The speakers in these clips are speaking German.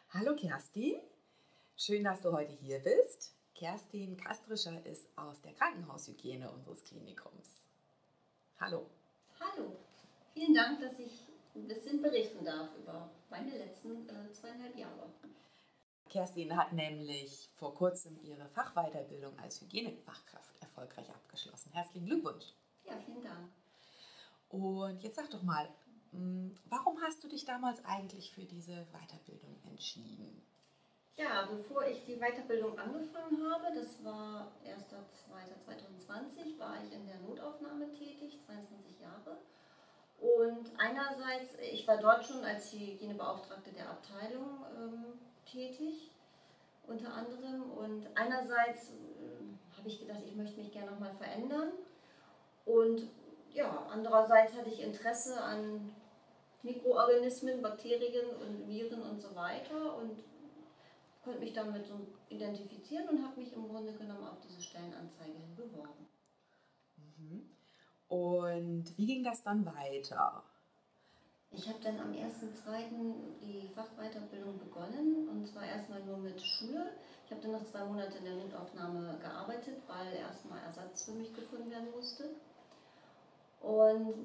Hallo Kerstin, schön, dass du heute hier bist. Kerstin Kastrischer ist aus der Krankenhaushygiene unseres Klinikums. Hallo. Hallo, vielen Dank, dass ich ein bisschen berichten darf über meine letzten 2,5 Jahre. Kerstin hat nämlich vor kurzem ihre Fachweiterbildung als Hygienefachkraft erfolgreich abgeschlossen. Herzlichen Glückwunsch. Ja, vielen Dank. Und jetzt sag doch mal, warum hast du dich damals eigentlich für diese Weiterbildung entschieden? Ja, bevor ich die Weiterbildung angefangen habe, das war 1.2.2020, war ich in der Notaufnahme tätig, 22 Jahre. Und einerseits, ich war dort schon als Hygienebeauftragte der Abteilung tätig, unter anderem. Und einerseits habe ich gedacht, ich möchte mich gerne nochmal verändern. Und ja, andererseits hatte ich Interesse an Mikroorganismen, Bakterien und Viren und so weiter und konnte mich damit so identifizieren und habe mich im Grunde genommen auf diese Stellenanzeige hin beworben. Und wie ging das dann weiter? Ich habe dann am 1.2. die Fachweiterbildung begonnen und zwar erstmal nur mit Schule. Ich habe dann noch 2 Monate in der Notaufnahme gearbeitet, weil erstmal Ersatz für mich gefunden werden musste. Und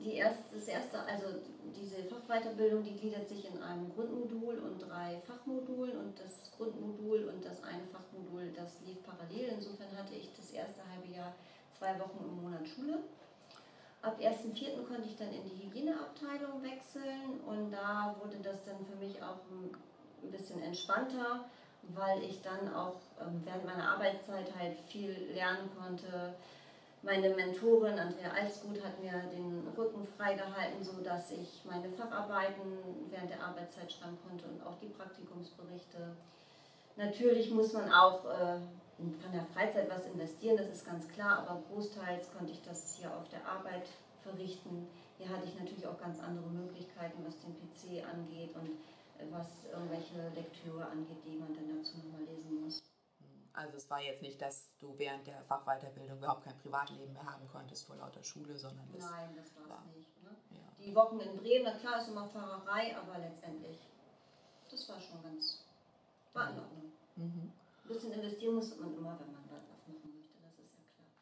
diese Fachweiterbildung, die gliedert sich in einem Grundmodul und 3 Fachmodulen und das Grundmodul und das eine Fachmodul, das lief parallel. Insofern hatte ich das erste halbe Jahr 2 Wochen im Monat Schule. Ab 1.4. konnte ich dann in die Hygieneabteilung wechseln und da wurde das dann für mich auch ein bisschen entspannter, weil ich dann auch während meiner Arbeitszeit halt viel lernen konnte. Meine Mentorin Andrea Alsgut hat mir den Rücken freigehalten, sodass ich meine Facharbeiten während der Arbeitszeit schreiben konnte und auch die Praktikumsberichte. Natürlich muss man auch von der Freizeit was investieren, das ist ganz klar, aber großteils konnte ich das hier auf der Arbeit verrichten. Hier hatte ich natürlich auch ganz andere Möglichkeiten, was den PC angeht und was irgendwelche Lektüre angeht, die man dann dazu nochmal lesen muss. Also es war jetzt nicht, dass du während der Fachweiterbildung überhaupt kein Privatleben mehr haben konntest vor lauter Schule, sondern Nein, das war es nicht. Ne? Ja. Die Wochen in Bremen, na klar, ist immer Fahrerei, aber letztendlich, das war schon war in Ordnung. Ein bisschen investieren muss man immer, wenn man was machen möchte, das ist ja klar.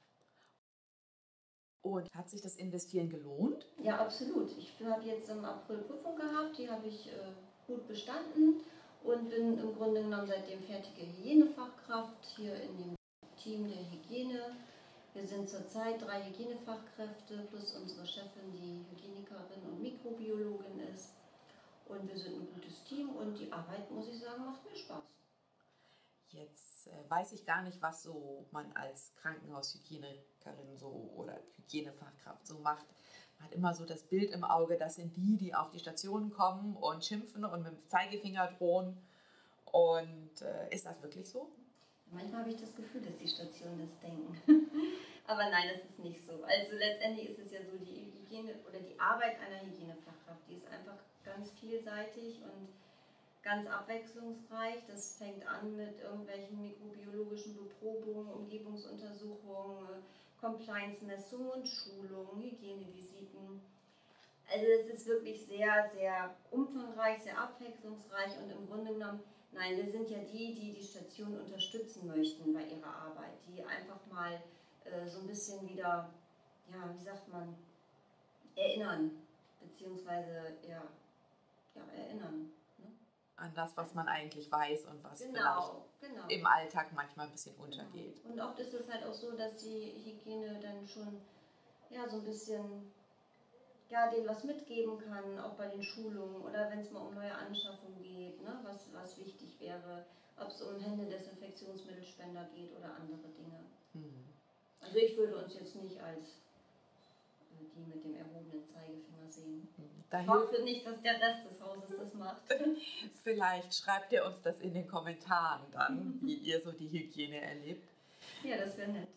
Und hat sich das Investieren gelohnt? Ja, absolut. Ich habe jetzt im April Prüfung gehabt, die habe ich gut bestanden und bin im Grunde genommen seitdem fertige Hygienefachkraft hier in dem Team der Hygiene. Wir sind zurzeit 3 Hygienefachkräfte plus unsere Chefin, die Hygienikerin und Mikrobiologin ist. Und wir sind ein gutes Team und die Arbeit, muss ich sagen, macht mir Spaß. Jetzt weiß ich gar nicht, was so man als Krankenhaushygienikerin so oder Hygienefachkraft so macht. Man hat immer so das Bild im Auge, das sind die, die auf die Stationen kommen und schimpfen und mit dem Zeigefinger drohen. Und ist das wirklich so? Manchmal habe ich das Gefühl, dass die Stationen das denken. Aber nein, das ist nicht so. Also letztendlich ist es ja so, die Hygiene oder die Arbeit einer Hygienefachkraft, die ist einfach ganz vielseitig und ganz abwechslungsreich. Das fängt an mit irgendwelchen mikrobiologischen Beprobungen, Umgebungsuntersuchungen, Compliance-Messungen, Schulungen, Hygienevisiten. Also es ist wirklich sehr, sehr umfangreich, sehr abwechslungsreich und im Grunde genommen, nein, wir sind ja die Station unterstützen möchten bei ihrer Arbeit, die einfach mal so ein bisschen wieder, ja, wie sagt man, erinnern, beziehungsweise erinnern. An das, was man eigentlich weiß und was Genau. im Alltag manchmal ein bisschen untergeht. Genau. Und oft ist es halt auch so, dass die Hygiene dann schon so ein bisschen denen was mitgeben kann, auch bei den Schulungen oder wenn es mal um neue Anschaffungen geht, ne, was wichtig wäre, ob es um Händedesinfektionsmittelspender geht oder andere Dinge. Also ich würde uns jetzt nicht als die mit dem erhobenen Zeigefinger sehen. Ich hoffe nicht, dass der Rest des Hauses das macht. Vielleicht schreibt ihr uns das in den Kommentaren dann, wie ihr so die Hygiene erlebt. Ja, das wäre nett.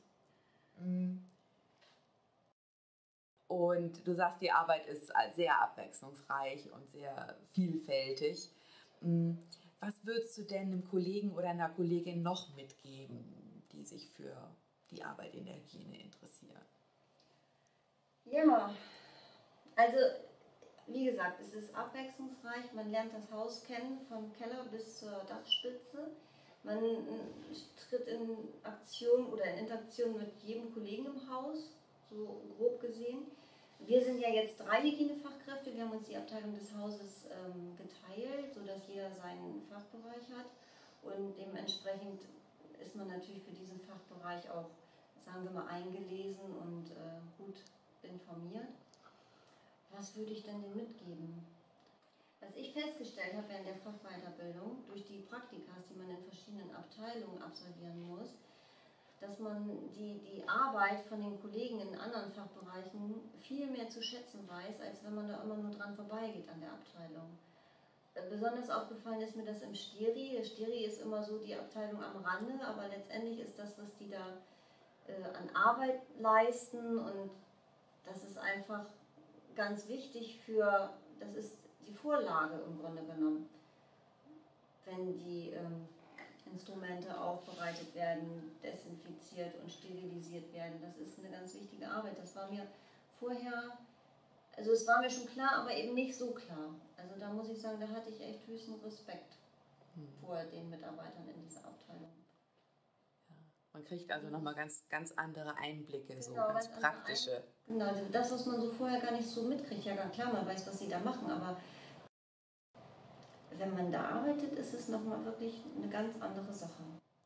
Und du sagst, die Arbeit ist sehr abwechslungsreich und sehr vielfältig. Was würdest du denn einem Kollegen oder einer Kollegin noch mitgeben, die sich für die Arbeit in der Hygiene interessieren? Ja, also Wie gesagt, es ist abwechslungsreich. Man lernt das Haus kennen, vom Keller bis zur Dachspitze. Man tritt in Aktion oder in Interaktion mit jedem Kollegen im Haus, so grob gesehen. Wir sind ja jetzt 3 Hygienefachkräfte. Wir haben uns die Abteilung des Hauses geteilt, sodass jeder seinen Fachbereich hat. Und dementsprechend ist man natürlich für diesen Fachbereich auch, sagen wir mal, eingelesen und gut informiert. Was würde ich denn denen mitgeben? Was ich festgestellt habe während der Fachweiterbildung, durch die Praktikas, die man in verschiedenen Abteilungen absolvieren muss, dass man die Arbeit von den Kollegen in anderen Fachbereichen viel mehr zu schätzen weiß, als wenn man da immer nur dran vorbeigeht an der Abteilung. Besonders aufgefallen ist mir das im Steri. Der Steri ist immer so die Abteilung am Rande, aber letztendlich ist das, was die da an Arbeit leisten, und das ist einfach ganz wichtig das ist die Vorlage im Grunde genommen, wenn die Instrumente aufbereitet werden, desinfiziert und sterilisiert werden. Das ist eine ganz wichtige Arbeit. Das war mir vorher, also es war mir schon klar, aber eben nicht so klar. Also da muss ich sagen, da hatte ich echt höchsten Respekt vor den Mitarbeitern in dieser Abteilung. Man kriegt also nochmal ganz andere Einblicke, so Genau, ganz praktische. Genau, also das, was man so vorher gar nicht so mitkriegt. Ja, klar, man weiß, was sie da machen, aber wenn man da arbeitet, ist es nochmal wirklich eine ganz andere Sache.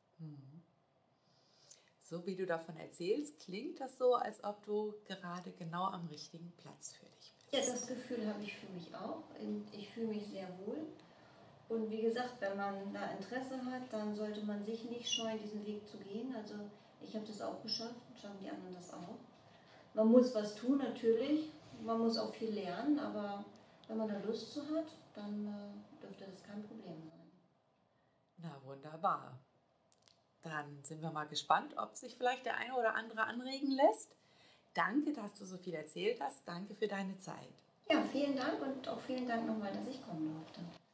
So wie du davon erzählst, klingt das so, als ob du gerade genau am richtigen Platz für dich bist. Ja, das Gefühl habe ich für mich auch. Ich fühle mich sehr wohl. Und wie gesagt, wenn man da Interesse hat, dann sollte man sich nicht scheuen, diesen Weg zu gehen. Also ich habe das auch geschafft, schaffen die anderen das auch. Man muss was tun, natürlich. Man muss auch viel lernen, aber wenn man da Lust zu hat, dann dürfte das kein Problem sein. Na, wunderbar. Dann sind wir mal gespannt, ob sich vielleicht der eine oder andere anregen lässt. Danke, dass du so viel erzählt hast. Danke für deine Zeit. Ja, vielen Dank und auch vielen Dank nochmal, dass ich kommen durfte.